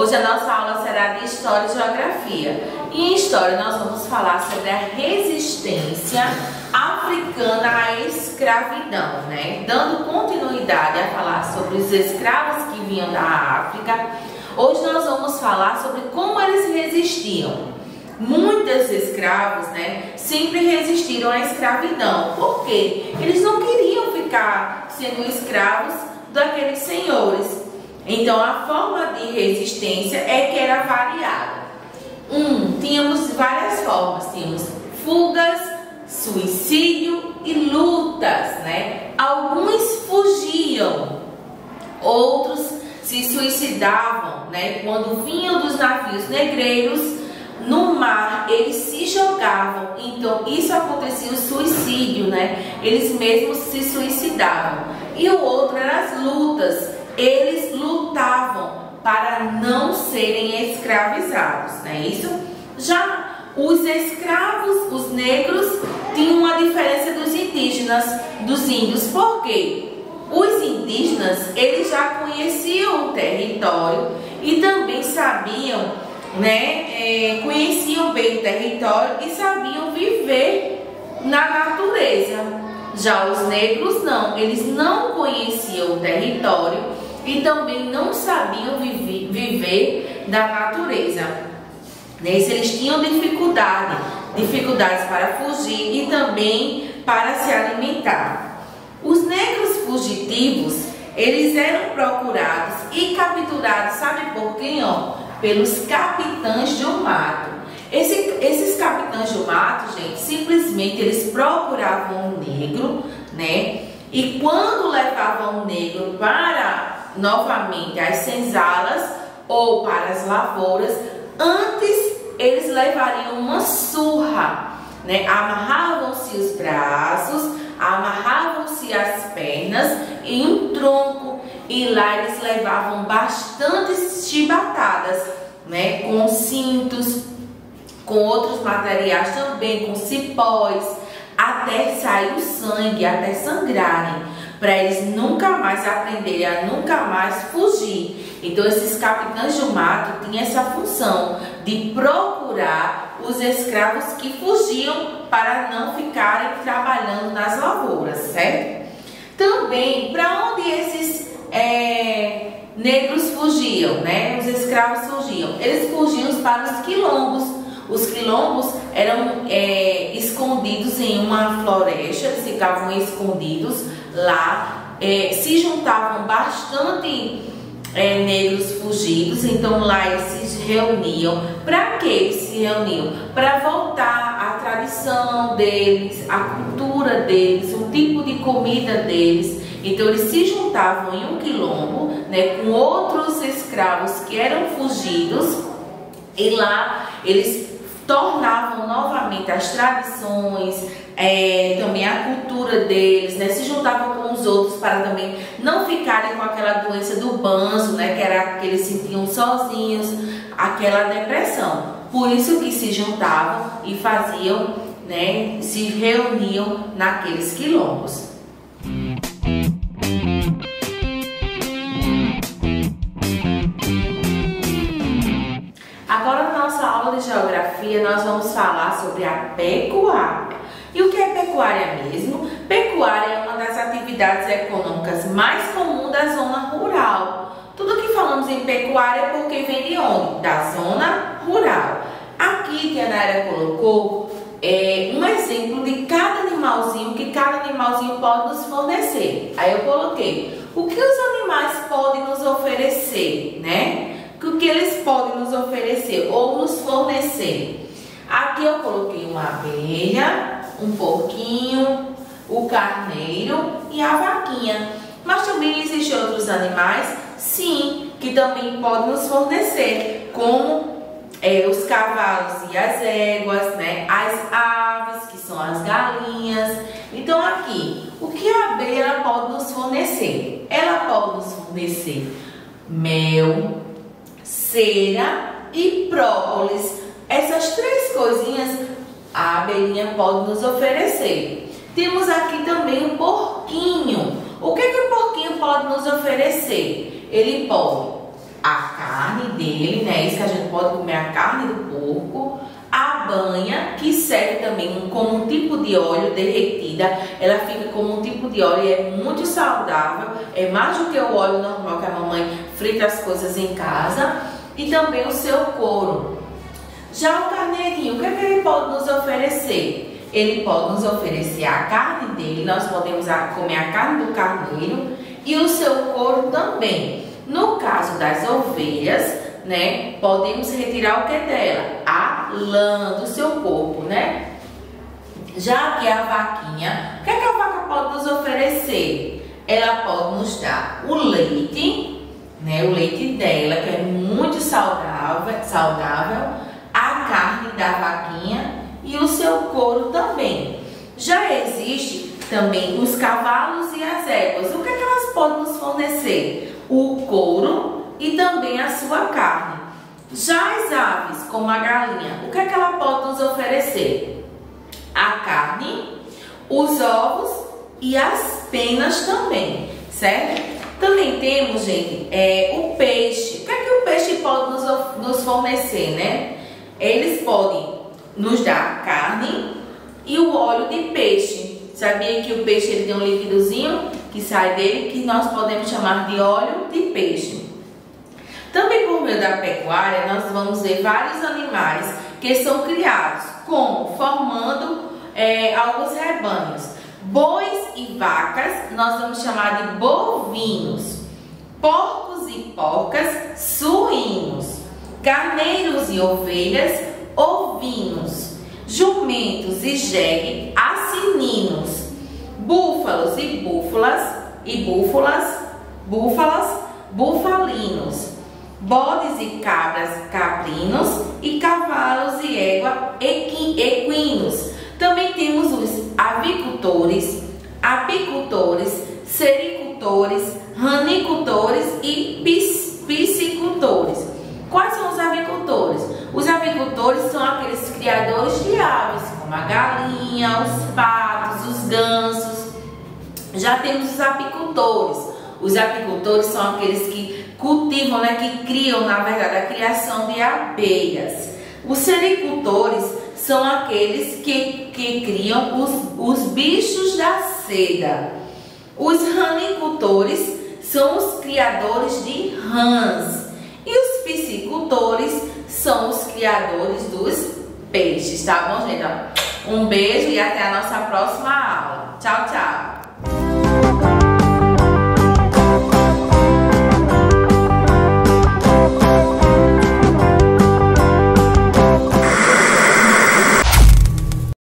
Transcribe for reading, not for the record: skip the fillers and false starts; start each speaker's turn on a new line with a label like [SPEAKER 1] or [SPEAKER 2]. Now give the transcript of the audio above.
[SPEAKER 1] Hoje a nossa aula será de História e Geografia. E em História nós vamos falar sobre a resistência africana à escravidão, né? Dando continuidade a falar sobre os escravos que vinham da África. Hoje nós vamos falar sobre como eles resistiam. Muitos escravos, né, sempre resistiram à escravidão. Por quê? Eles não queriam ficar sendo escravos daqueles senhores. Então a forma de resistência é que era variada. Tínhamos várias formas. Tínhamos fugas, suicídio e lutas, né? Alguns fugiam, outros se suicidavam, né? Quando vinham dos navios negreiros no mar, eles se jogavam. Então isso acontecia, o suicídio, né? Eles mesmos se suicidavam. E o outro eram as lutas. Eles lutavam para não serem escravizados, não é isso? Já os escravos, os negros, tinham uma diferença dos indígenas, dos índios. Por quê? Os indígenas, eles já conheciam o território e também sabiam, né, conheciam bem o território e sabiam viver na natureza. Já os negros não, eles não conheciam o território e também não sabiam viver da natureza. Eles tinham dificuldades para fugir e também para se alimentar. Os negros fugitivos, eles eram procurados e capturados, sabe por quem? Pelos capitães do mato. Esses capitães do mato, gente, simplesmente eles procuravam o negro, né? E quando levavam o negro para novamente as senzalas ou para as lavouras, antes eles levariam uma surra, né? Amarravam-se os braços, amarravam-se as pernas em um tronco e lá eles levavam bastantes chibatadas, né? Com cintos, com outros materiais também, com cipós, até sair o sangue, até sangrarem, para eles nunca mais aprenderem a nunca mais fugir. Então esses capitães do mato tinham essa função de procurar os escravos que fugiam para não ficarem trabalhando nas lavouras, certo? Também, para onde esses negros fugiam, né? Os escravos fugiam. Eles fugiam para os quilombos. Os quilombos eram escondidos em uma floresta, eles ficavam escondidos lá, se juntavam bastante negros fugidos, então lá eles se reuniam. Para que eles se reuniam? Para voltar à tradição deles, à cultura deles, o tipo de comida deles. Então eles se juntavam em um quilombo, né, com outros escravos que eram fugidos, e lá eles tornavam novamente as tradições, também a cultura deles, né? Se juntavam com os outros para também não ficarem com aquela doença do banzo, né? Que era que eles sentiam sozinhos, aquela depressão. Por isso que se juntavam e faziam, né? Se reuniam naqueles quilombos. Agora na nossa aula de geografia nós vamos falar sobre a pecuária. E o que é pecuária mesmo? Pecuária é uma das atividades econômicas mais comuns da zona rural. Tudo que falamos em pecuária é porque vem de onde? Da zona rural. Aqui que a Naira colocou um exemplo de cada animalzinho, que cada animalzinho pode nos fornecer. Aí eu coloquei o que os animais podem nos oferecer, né? O que eles podem nos oferecer ou nos fornecer. Aqui eu coloquei uma abelha, um porquinho, o carneiro e a vaquinha. Mas também existem outros animais, sim, que também podem nos fornecer, como os cavalos e as éguas, né? As aves, que são as galinhas. Então aqui, o que a abelha pode nos fornecer? Ela pode nos fornecer mel, cera e própolis. Essas três coisinhas a abelhinha pode nos oferecer. Temos aqui também o porquinho. O que o porquinho pode nos oferecer? Ele pode a carne dele, né? Isso que a gente pode comer a carne do porco. A banha, que serve também como um tipo de óleo derretida, ela fica como um tipo de óleo e é muito saudável, é mais do que o óleo normal que a mamãe frita as coisas em casa. E também o seu couro. Já o carneirinho, o que é que ele pode nos oferecer? Ele pode nos oferecer a carne dele, nós podemos comer a carne do carneiro e o seu couro também. No caso das ovelhas, né, podemos retirar o que dela? A lã do seu corpo, né? Já que a vaquinha, o que é que a vaca pode nos oferecer? Ela pode nos dar o leite, né, o leite dela, que é muito saudável, a carne da vaquinha e o seu couro também. Já existe também os cavalos e as éguas. O que é que elas podem nos fornecer? O couro e também a sua carne. Já as aves, como a galinha, o que é que ela pode nos oferecer? A carne, os ovos e as penas também, certo? Também temos, gente, o peixe. O que é que o peixe pode nos fornecer, né? Eles podem nos dar carne e o óleo de peixe. Sabia que o peixe ele tem um líquidozinho que sai dele que nós podemos chamar de óleo de peixe. Também por meio da pecuária nós vamos ver vários animais que são criados, como formando alguns rebanhos. Bois e vacas nós vamos chamar de bovinos. Porcos e porcas, suínos. Carneiros e ovelhas, ovinos. Jumentos e jegue, assininos. Búfalos e búfalas, bufalinos. Bodes e cabras, caprinos. E cavalos e égua, equinos. Também temos os avicultores, apicultores, sericultores, ranicultores e piscicultores. Quais são os avicultores? Os avicultores são aqueles criadores de aves, como a galinha, os patos, os gansos. Já temos os apicultores. Os apicultores são aqueles que cultivam, né, que criam, na verdade, a criação de abelhas. Os sericultores são aqueles que criam os bichos da seda. Os ranicultores são os criadores de rãs. E os piscicultores são os criadores dos peixes, tá bom, gente? Um beijo e até a nossa próxima aula. Tchau, tchau!